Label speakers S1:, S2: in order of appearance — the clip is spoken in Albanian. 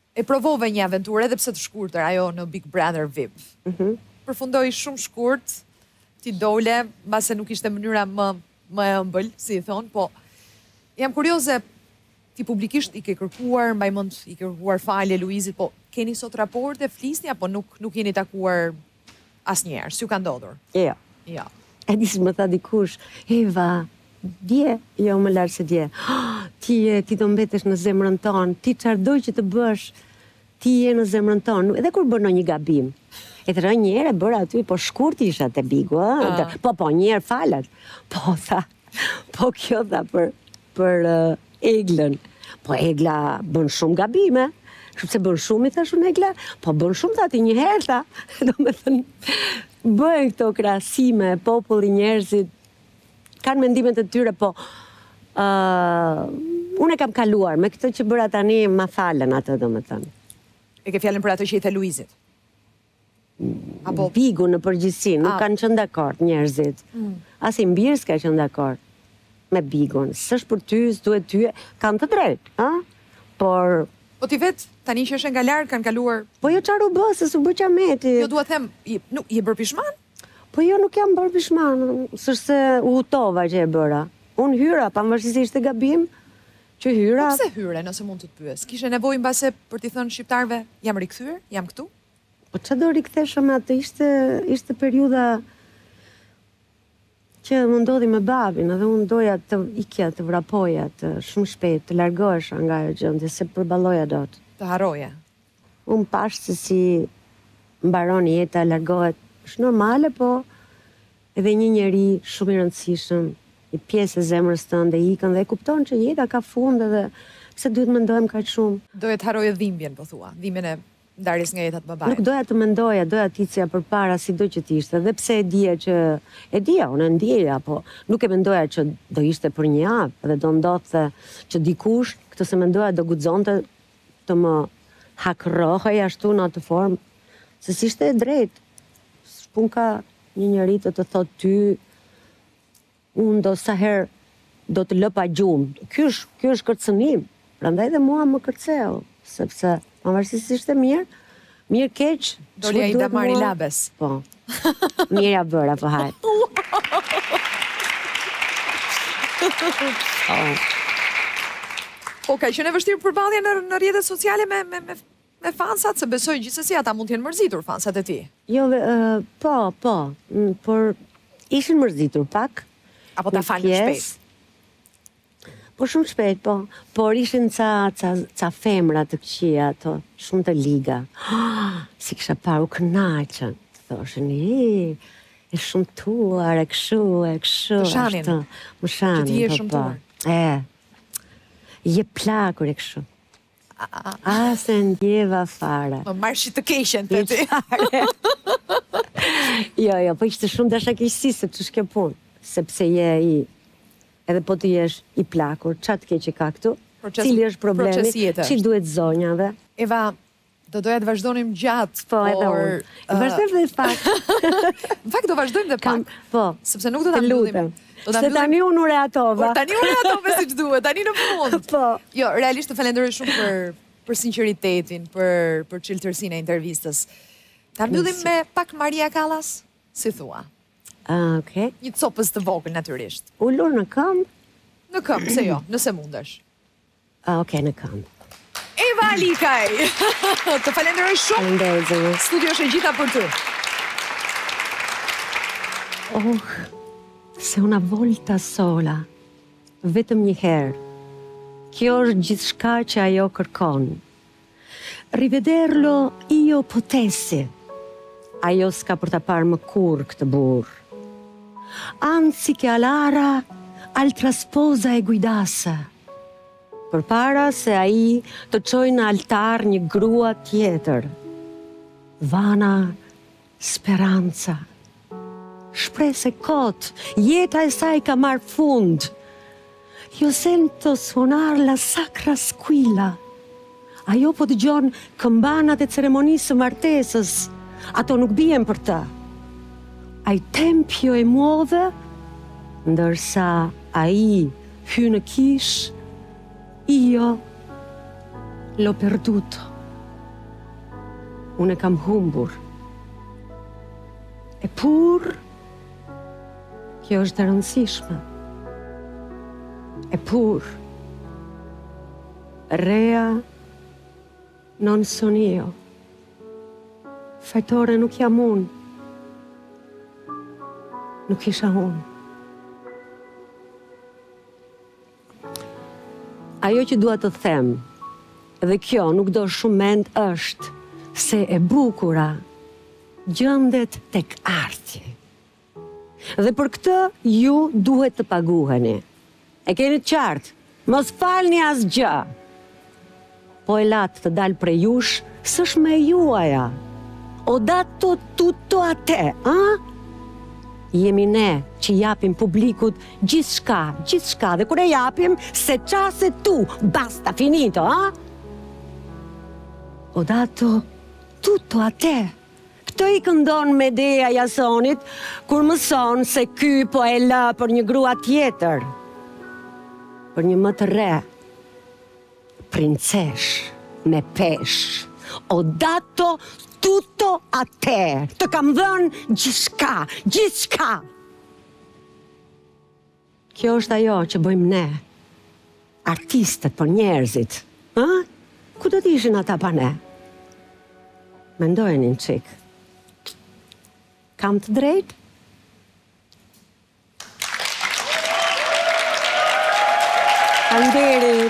S1: e provove një aventurë edhe pse të shkurtër, ajo në Big Brother VIP. Përfundoi shumë shkurt, ti dole, mbase nuk ishte mënyra më e ëmbël, si i thon, po jam kurioze, ti publikisht i ke kërkuar, mbaj mend i ke kërkuar falje Luizit, po keni sot raporte, flisni apo nuk jeni takuar asnjëherë? Si ju ka ndodhur?
S2: Jo.
S1: Jo.
S2: E disë më tha dikush, Eva, dje, jo më larë se dje, ti do mbetesh në zemrën tonë, ti çardoj që të bësh, ti je në zemrën tonë, edhe kur bëno një gabim. E të rënë njëherë e bërë aty, po shkurt isha te Bigu, po njëherë falat. Po tha, po kjo tha për Eglën. Po Egla bën shumë gabime, sepse bën shumë i thashun Egla, po bën shumë tha ti njëherë tha. Do me thënë, bëjnë këto krahasime, populli, njerëzit, kanë mendimet e tyre, po unë e kam kaluar, me këtë që bëra tani ma falen atë, do me thënë.
S1: E ke fjalën për atë që i the Luizit?
S2: Bigu në përgjithësi, nuk kanë qenë dakord njerëzit. As i mbirë s'ka qenë dakord me Bigun. S'është për ty, s'duhet ty, kanë të drejtë, ha? Por...
S1: Po ti vetë, tani që është nga lartë, kanë kaluar...
S2: Po jo çfarë u bë, se s'u bë qameti.
S1: Jo, dua them, je bërë pishman?
S2: Po jo, nuk jam bërë pishman, s'është se u hutova që e bëra. Unë hyra, pavarësisht të gabim, që hyra...
S1: Po pse hyre, nëse mund të të pyes? Kishe nevojë mbase për t'i thënë shqiptarëve, jam rikthyer, jam këtu?
S2: Po që do rikthesha me atë, ishte periudha që më ndodhi me babin, edhe unë doja të ikja, të vrapoja, të shumë shpejt, të largohesha nga ajo gjendje, se përballoja dot.
S1: Të harroje?
S2: Unë pash se si mbaron jeta, largohet, është normale, po edhe një njeri shumë i rëndësishëm, i pjesë e zemrës tënde ikën dhe e kupton që jeta ka fund edhe pse duhet mendojmë kaq shumë.
S1: Doje të harroje dhimbjen, po thua, dhimbjen e ndarjes nga jeta të babait.
S2: Nuk doja të mendoja, doja të icja përpara sido që t'ishte, dhe pse unë e ndjeja, po nuk e mendoja që do ishte për një javë, dhe do ndodhte që dikush, këtë se mendoja do guxonte të më hakrohej ashtu në atë formë, se s'ishte e drejtë. S'pun ka një njeri të thot ty, unë do sa herë do të lë pa gjumë. Ky është kërcënim, prandaj dhe mua më kërceu, sepse pavarësisht ishte mirë keq.
S1: Dolja i da Mari Labes.
S2: Po, mirë ja bëra, po hajt.
S1: Po, ka qenë e vështirë përballja në rrjetet sociale me fansat, se besoj gjithsesi ata mund t'jenë mërzitur fansat e ti.
S2: Jo, po, por ishin mërzitur pak.
S1: Apo ta falën shpejt.
S2: Po shumë shpejt, po. Por ishin ca femra të këqija ato, shumë të liga. Si kisha parë, u kënaqën. Thoshin, e shumë tuar, e kështu.
S1: Të shanin.
S2: Më shanin,
S1: që ti je shumë tuar.
S2: Je plakur e kështu. Se ndjeva fare.
S1: Më marshi të keqen të ti.
S2: Jo, po ishte shumë dasha keqësi, sepse s'ke punë. Sepse je edhe po të jesh i plakur, qatë keq që ka këtu, cili është problemi, që duhet zonjave.
S1: Eva, do doja të vazhdonim gjatë,
S2: po... edhe unë. Vazhdojmë dhe pak.
S1: Në fakt, do vazhdojmë dhe pak.
S2: Po,
S1: sepse nuk do të lutem.
S2: Se tani unë u reatova.
S1: Tani u reatova si që duhet, tani në fund.
S2: Po.
S1: Jo, realisht të falenderoj shumë për sinqeritetin, për çiltërsinë e intervistës. Ta mbyllim me pak Maria Callas, si thua.
S2: Okej.
S1: Një copës të vogël, natyrisht.
S2: Ullur në këmbë?
S1: Në këmbë, se jo, nëse mundesh.
S2: Okej, në këmbë.
S1: Eva Alikaj! Të falenderoj shumë.
S2: Falenderoj.
S1: Studio është e gjitha për ty.
S2: Se una volta sola, vetëm një herë. Kjo është gjithçka që ajo kërkon. Rivederlo io potessi. Ajo s'ka për ta parë më kurrë këtë burr. Anzi che Alara altra sposa e guidasse. Përpara se ai të çojë në altar një grua tjetër. Vana speranza. Shprese kot, jeta e saj ka marrë fund. Io sento suonar la sacra squilla. Ajo po dëgjon këmbanat e ceremonisë së martesës. Ato nuk bien për të. Ai tempio e muove, ndërsa ai hy në kish, io l'ho perduto. unë e kam humbur. Por, kjo është e rëndësishme. Por, Rea non son io. Fajtore nuk jam unë. Nuk isha unë. Ajo që dua të them, dhe kjo nuk do shumë mend, është se e bukura gjendet tek arti. Dhe për këtë ju duhet të paguheni. E keni të qartë, mos falni asgjë. Po e latë të dalë prej jush, s'është me juaja. O dato tutto a te, a? Jemi ne që japim publikut gjithçka, dhe kur e japim, se qase tu, basta, finito, a? O dato tutto a te. Këtë i këndon Medea Jasonit, kur mëson se ky po e lë për një grua tjetër, për një më të re, princesh me pesh. O dato tutto a te. Të kam dhënë gjithçka. Kjo është ajo që bëjmë ne, artistët për njerëzit. Ku do t'ishin ata pa ne? Mendojeni një qik. Kam të drejt? Faleminderit.